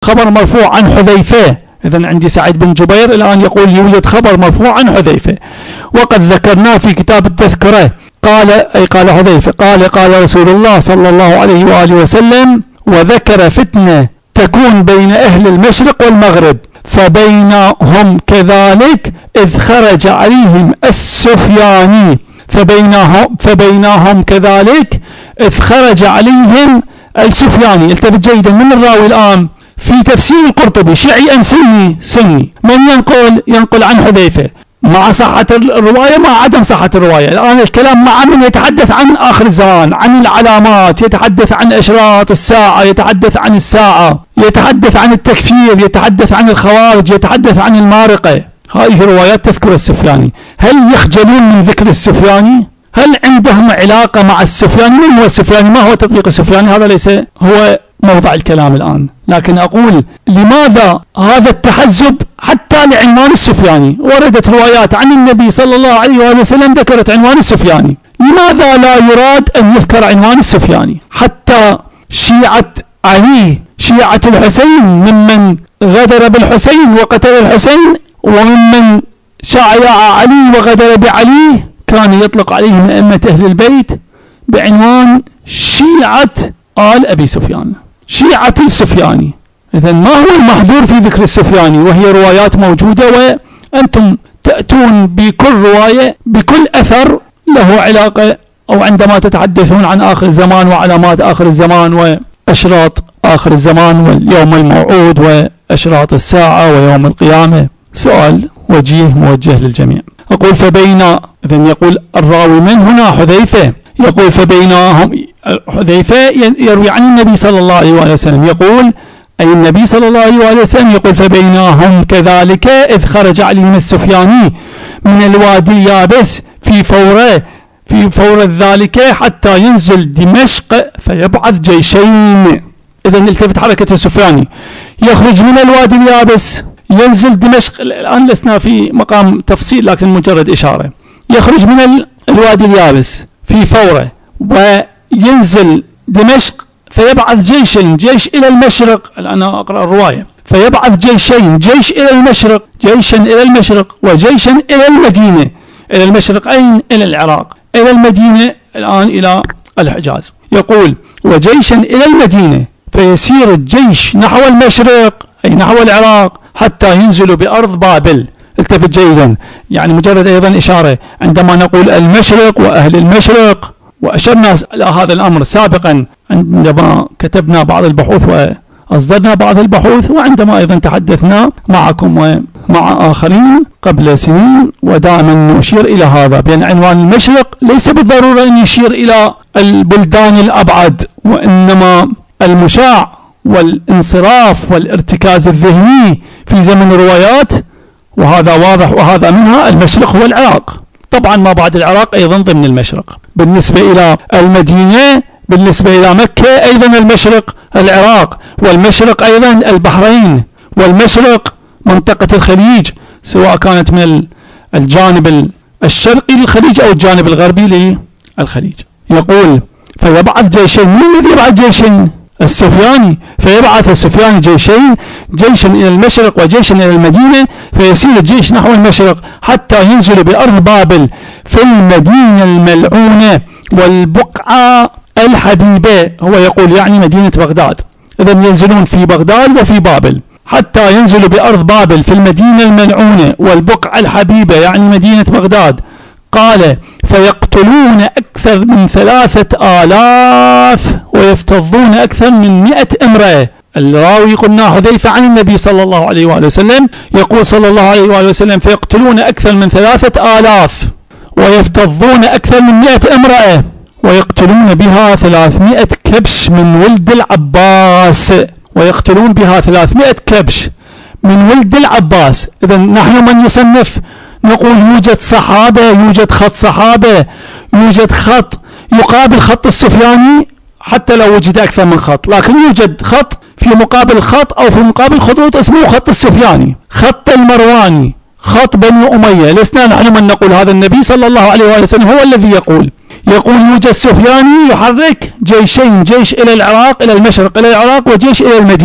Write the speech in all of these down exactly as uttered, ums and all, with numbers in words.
خبر مرفوع عن حذيفة. إذن عندي سعيد بن جبير الآن يقول يوجد خبر مرفوع عن حذيفة، وقد ذكرناه في كتاب التذكرة. قال أي قال حذيفة قال قال رسول الله صلى الله عليه وآله وسلم: وذكر فتنة تكون بين أهل المشرق والمغرب فبينهم كذلك إذ خرج عليهم السفياني فبينهم فبينهم كذلك إذ خرج عليهم السفياني. التفت جيدا، من الراوي الآن في تفسير القرطبي، شيعي أم سني؟ سني. من ينقل؟ ينقل عن حذيفة، مع صحة الرواية مع عدم صحة الرواية. الآن الكلام مع من يتحدث عن آخر الزمان، عن العلامات، يتحدث عن أشراط الساعة، يتحدث عن الساعة، يتحدث عن التكفير، يتحدث عن الخوارج، يتحدث عن المارقة. هذه روايات تذكر السفياني. هل يخجلون من ذكر السفياني؟ هل عندهم علاقة مع السفياني؟ من هو السفياني؟ ما هو تطبيق السفياني؟ هذا ليس هو موضع الكلام الآن، لكن أقول لماذا هذا التحزب حتى لعنوان السفياني؟ وردت روايات عن النبي صلى الله عليه وآله وسلم ذكرت عنوان السفياني، لماذا لا يراد أن يذكر عنوان السفياني؟ حتى شيعة علي، شيعة الحسين، ممن غدر بالحسين وقتل الحسين، وممن شايع علي وغدر بعلي، كان يطلق عليهم أئمة أهل البيت بعنوان شيعة آل أبي سفيان، شيعة السفياني. إذن ما هو المحظور في ذكر السفياني وهي روايات موجودة، وأنتم تأتون بكل رواية بكل أثر له علاقة، أو عندما تتحدثون عن آخر الزمان وعلامات آخر الزمان وأشراط آخر الزمان واليوم الموعود وأشراط الساعة ويوم القيامة. سؤال وجيه موجه للجميع. أقول فبين، إذن يقول الراوي من هنا حذيفة، يقول فبينهم، حذيفة يروي عن النبي صلى الله عليه وآله وسلم، يقول أي النبي صلى الله عليه وآله وسلم يقول فبينهم كذلك إذ خرج عليهم السفياني من الوادي اليابس في فورة في فورة ذلك حتى ينزل دمشق فيبعث جيشين. إذن التفت حركة السفياني، يخرج من الوادي اليابس ينزل دمشق. الآن لسنا في مقام تفصيل لكن مجرد إشارة. يخرج من الوادي اليابس في فورة وينزل دمشق فيبعث جيشين، جيش إلى المشرق. أنا أقرأ الرواية، فيبعث جيشين، جيش إلى المشرق، جيشا إلى المشرق وجيشا إلى المدينة. إلى المشرق أين؟ إلى العراق. إلى المدينة الآن إلى الحجاز. يقول وجيشا إلى المدينة، فيسير الجيش نحو المشرق أي نحو العراق حتى ينزل بأرض بابل. التفت جيدا، يعني مجرد أيضا إشارة عندما نقول المشرق وأهل المشرق، وأشرنا إلى هذا الأمر سابقا عندما كتبنا بعض البحوث وأصدرنا بعض البحوث، وعندما أيضا تحدثنا معكم ومع آخرين قبل سنين، ودائما نشير إلى هذا بأن عنوان المشرق ليس بالضرورة أن يشير إلى البلدان الأبعد، وإنما المشاع والانصراف والارتكاز الذهني في زمن الروايات، وهذا واضح، وهذا منها المشرق هو العراق. طبعا ما بعد العراق أيضا ضمن المشرق. بالنسبة إلى المدينة، بالنسبة إلى مكة أيضا المشرق العراق، والمشرق أيضا البحرين، والمشرق منطقة الخليج، سواء كانت من الجانب الشرقي للخليج أو الجانب الغربي للخليج. يقول فيبعث جيشين. من الذي يبعث جيشين؟ السفياني. فيبعث السفياني جيشين، جيشا إلى المشرق وجيشا إلى المدينة، فيسير الجيش نحو المشرق حتى ينزل بأرض بابل في المدينة الملعونة والبقعة الحبيبة. هو يقول يعني مدينة بغداد. إذن ينزلون في بغداد وفي بابل حتى ينزلوا بأرض بابل في المدينة الملعونة والبقعة الحبيبة يعني مدينة بغداد. قال فيقتلون أكثر من ثلاثة آلاف ويفتضون أكثر من مئة امرأة. الراوي قلنا حذيفة عن النبي صلى الله عليه وآله وسلم، يقول صلى الله عليه وآله وسلم فيقتلون أكثر من ثلاثة آلاف ويفتضون أكثر من مئة امرأة ويقتلون بها ثلاثمائة كبش من ولد العباس، ويقتلون بها ثلاثمائة كبش من ولد العباس. إذن نحن من يصنف نقول يوجد صحابة، يوجد خط صحابة، يوجد خط يقابل خط السفياني حتى لو وجد أكثر من خط، لكن يوجد خط في مقابل خط أو في مقابل خطوط اسمه خط السفياني، خط المرواني، خط بني أمية. لسنا نحن من نقول، هذا النبي صلى الله عليه وآله وسلم هو الذي يقول يقول يوجد سفياني يحرك جيشين، جيش إلى العراق إلى المشرق إلى العراق وجيش إلى المدينة.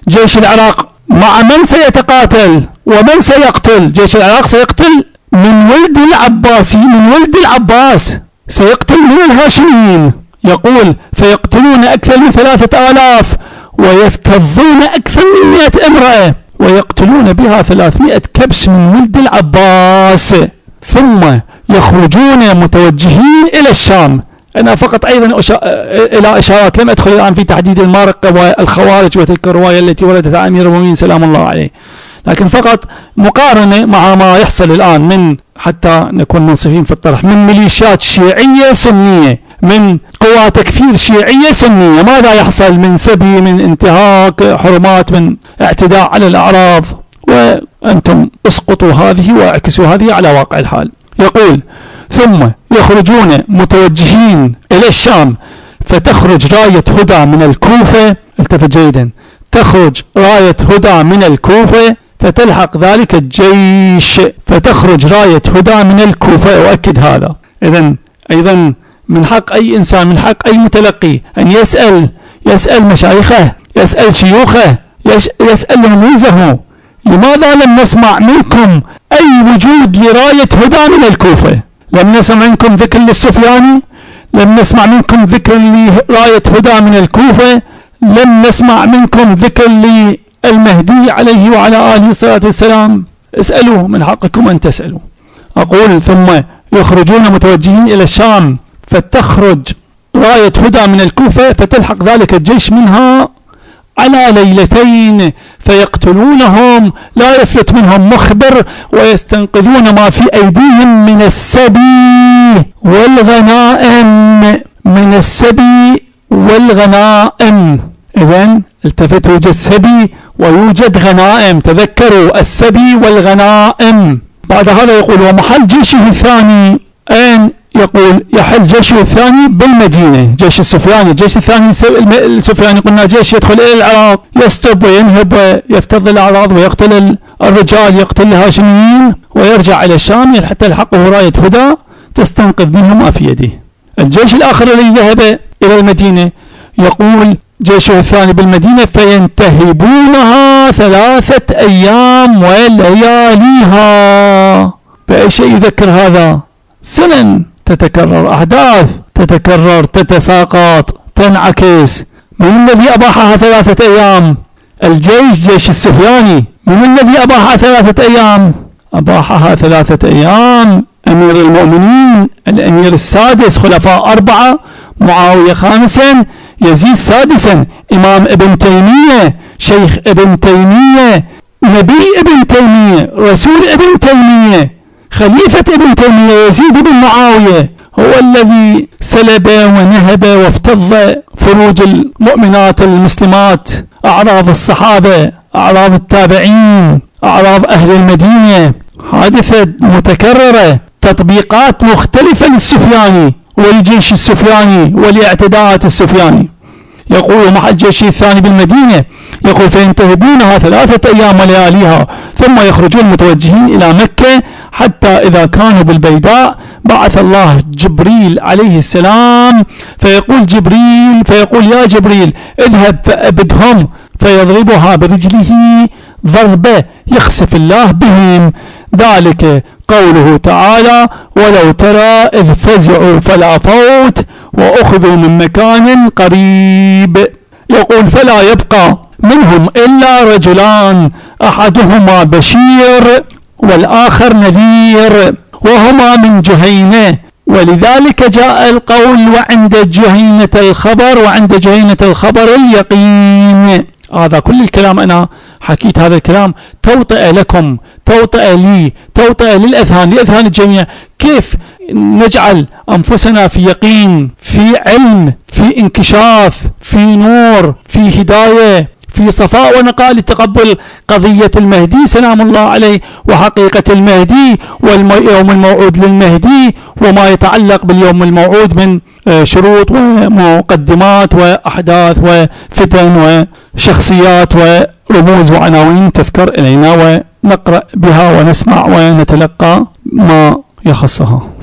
جيش العراق مع من سيتقاتل ومن سيقتل؟ جيش العراق سيقتل من ولد العباسي، من ولد العباس، سيقتل من الهاشميين. يقول فيقتلون أكثر من ثلاثة آلاف ويفتضون أكثر من مئة امرأة ويقتلون بها ثلاثمائة كبش من ولد العباس، ثم يخرجون متوجهين إلى الشام. أنا فقط أيضا أشا... إلى إشارات، لم أدخل الآن في تحديد المارقة والخوارج وتلك الرواية التي وردت عن أمير المؤمنين سلام الله عليه، لكن فقط مقارنة مع ما يحصل الآن من، حتى نكون منصفين في الطرح، من ميليشيات شيعية سنية، من قوى تكفير شيعية سنية، ماذا يحصل من سبي، من انتهاك حرمات، من اعتداء على الأعراض، وأنتم اسقطوا هذه واعكسوا هذه على واقع الحال. يقول ثم يخرجون متوجهين إلى الشام فتخرج راية هدى من الكوفة، التفت جيدا، تخرج راية هدى من الكوفة فتلحق ذلك الجيش، فتخرج راية هدى من الكوفة، أؤكد هذا. إذن أيضا من حق أي إنسان، من حق أي متلقي أن يسأل، يسأل مشايخه، يسأل شيوخه، يسأل رموزه، لماذا لم نسمع منكم أي وجود لراية هدى من الكوفة؟ لم نسمع منكم ذكر للسفياني، لم نسمع منكم ذكر لراية هدى من الكوفة، لم نسمع منكم ذكر للمهدي عليه وعلى آله الصلاة والسلام. اسألوا، من حقكم أن تسألوا. أقول ثم يخرجون متوجهين إلى الشام فتخرج راية هدى من الكوفة فتلحق ذلك الجيش منها على ليلتين فيقتلونهم، لا يفلت منهم مخبر، ويستنقذون ما في أيديهم من السبي والغنائم، من السبي والغنائم. إذن التفت، يوجد سبي ويوجد غنائم، تذكروا السبي والغنائم. بعد هذا يقول ومحل جيشه الثاني أين؟ يقول يحل جيشه الثاني بالمدينة، جيش السفياني. الجيش الثاني السفياني قلنا جيش يدخل إلى العراق يستب وينهب ويفتض الأعراض ويقتل الرجال، يقتل الهاشميين، ويرجع إلى الشام حتى يلحقه راية هدى تستنقذ منه ما في يده. الجيش الآخر الذي ذهب إلى المدينة يقول جيشه الثاني بالمدينة فينتهبونها ثلاثة أيام ولياليها. بأي شيء يذكر هذا؟ سنن تتكرر، أحداث تتكرر، تتساقط، تنعكس. من الذي أباحها ثلاثة أيام؟ الجيش، جيش السفياني. من الذي أباحها ثلاثة أيام؟ أباحها ثلاثة أيام أمير المؤمنين الأمير السادس، خلفاء أربعة، معاوية خامسا، يزيد سادسا، إمام ابن تيمية، شيخ ابن تيمية، نبي ابن تيمية، رسول ابن تيمية، خليفة ابن تيمية يزيد بن معاوية، هو الذي سلب ونهب وافتض فروج المؤمنات المسلمات، أعراض الصحابة، أعراض التابعين، أعراض أهل المدينة. حادثة متكررة، تطبيقات مختلفة للسفياني والجيش السفياني والاعتداءات السفياني. يقول محل جيش الثاني بالمدينة، يقول فينتهبونها ثلاثة أيام ولياليها ثم يخرجون متوجهين إلى مكة حتى إذا كانوا بالبيداء بعث الله جبريل عليه السلام فيقول جبريل فيقول يا جبريل اذهب فأبدهم، فيضربها برجله ضربة يخسف الله بهم. ذلك قوله تعالى ولو ترى إذ فزعوا فلا فوت وأخذوا من مكان قريب. يقول فلا يبقى منهم إلا رجلان أحدهما بشير والآخر نذير وهما من جهينة، ولذلك جاء القول وعند جهينة الخبر، وعند جهينة الخبر اليقين. هذا كل الكلام أنا حكيت هذا الكلام توطئة لكم، توطئة لي، توطئة للأذهان، لأذهان الجميع، كيف نجعل أنفسنا في يقين، في علم، في انكشاف، في نور، في هداية، في صفاء ونقاء لتقبل قضية المهدي سلام الله عليه وحقيقة المهدي واليوم الموعود للمهدي وما يتعلق باليوم الموعود من شروط ومقدمات وأحداث وفتن وشخصيات ورموز وعناوين تذكر إلينا ونقرأ بها ونسمع ونتلقى ما يخصها.